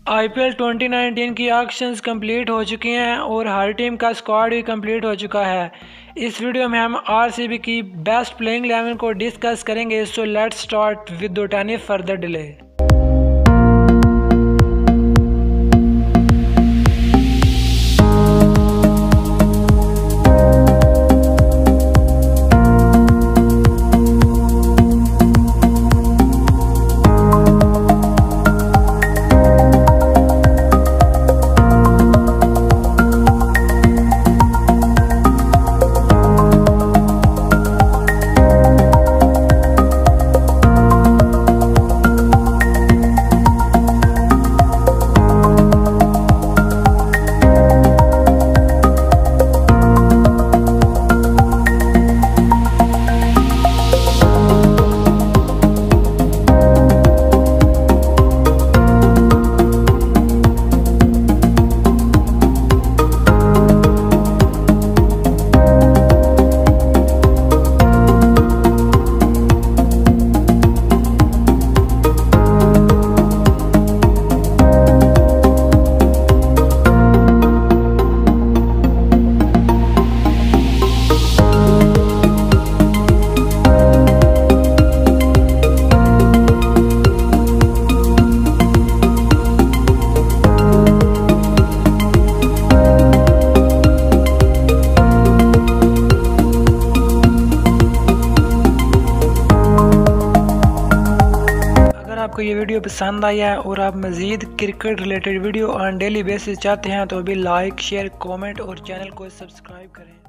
IPL 2019 की auctions complete हो चुकी हैं और हर टीम का स्क्वाड भी कंप्लीट हो चुका है। इस वीडियो में हम RCB की बेस्ट प्लेइंग 11 को डिस्कस करेंगे। So let's start with any further delay. आपको ये वीडियो पसंद आया है और आप मज़ीद cricket related video on daily basis चाहते हैं तो अभी लाइक शेयर कमेंट और चैनल को सब्सक्राइब करें।